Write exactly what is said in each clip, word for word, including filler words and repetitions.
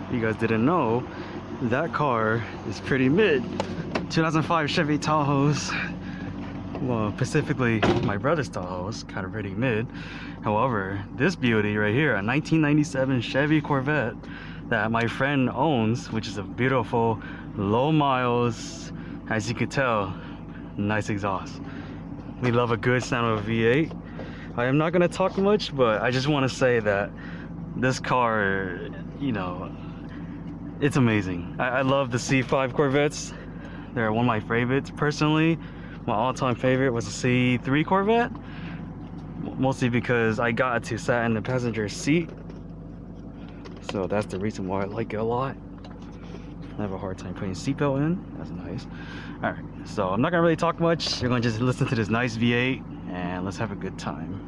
you guys didn't know, that car is pretty mid. two thousand five Chevy Tahoe's, well, specifically my brother's Tahoe's kind of pretty mid. However, this beauty right here, a nineteen ninety-seven Chevy Corvette that my friend owns, which is a beautiful low miles, as you could tell, nice exhaust. We love a good sound of a V eight. I am not going to talk much, but I just want to say that this car, you know, it's amazing. I, I love the C five Corvettes. They're one of my favorites personally. My all-time favorite was the C three Corvette, mostly because I got to sit in the passenger seat, so that's the reason why I like it a lot. I have a hard time putting seatbelt in. That's nice. All right, so I'm not gonna really talk much. You're gonna just listen to this nice V eight and let's have a good time.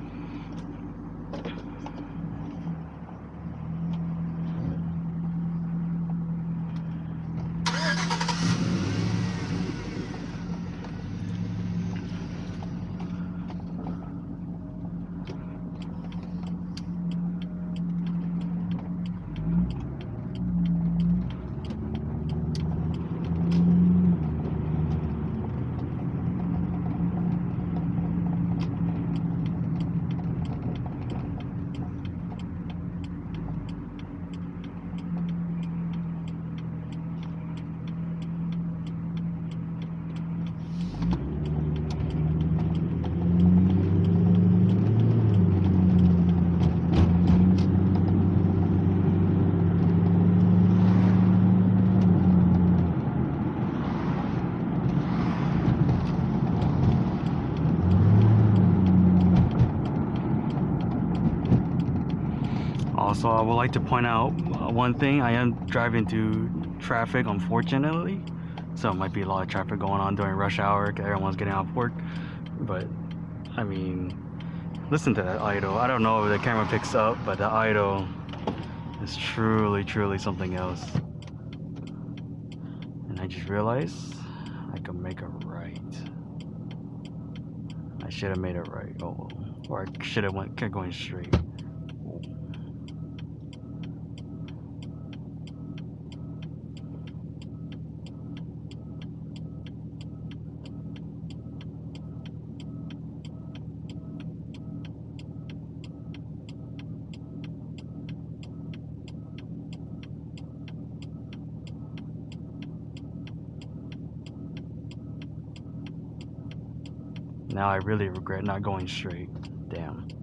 Also, I would like to point out uh, one thing. I am driving through traffic, unfortunately, so it might be a lot of traffic going on during rush hour. Everyone's getting off work, but I mean, listen to that idle. I don't know if the camera picks up, but the idle is truly, truly something else. And I just realized I could make a right. I should have made a right. Oh, or I should have went kept going straight. Now I really regret not going straight. Damn.